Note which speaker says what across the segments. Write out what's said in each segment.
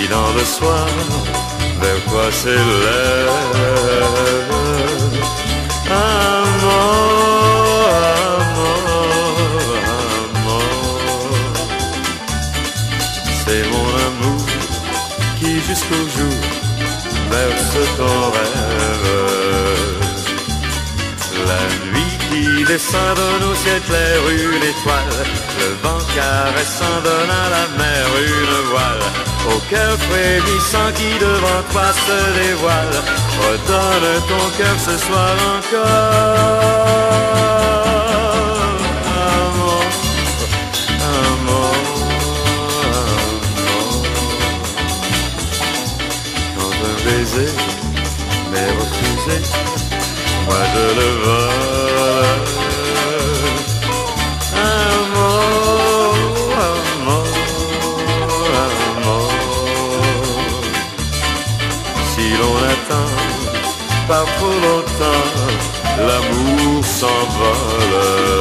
Speaker 1: dans le soir vers quoi s'élève un mort. C'est mon amour qui jusqu'au jour verse ton rêve. La nuit qui descend de nos ciels clairs une étoile, le vent caressant donne à la mer une voile. Au cœur frémissant qui devant toi se dévoile, redonne ton cœur ce soir encore. Amour, amour, amour. Quand un baiser m'est refusé, moi je le vole. Amour, amour, amour. Si l'on attend par trop longtemps, l'amour s'envole.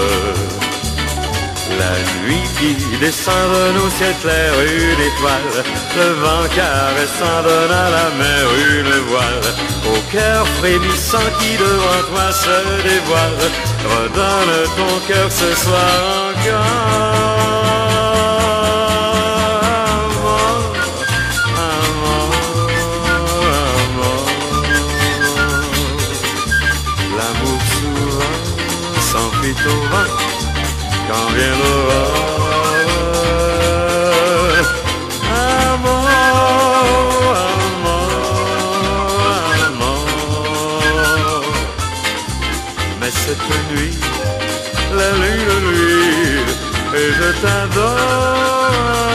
Speaker 1: La nuit qui descend de nos ciels clairs une étoile, le vent caressant donne à la mer une voile. Au cœur frémissant qui devant toi se dévoile, redonne ton cœur ce soir encore. Amour, amour, amour. L'amour souvent s'enfuit au vent quand vient l'orage. Amour, amour, amour. Mais cette nuit, la lune luit et je t'adore.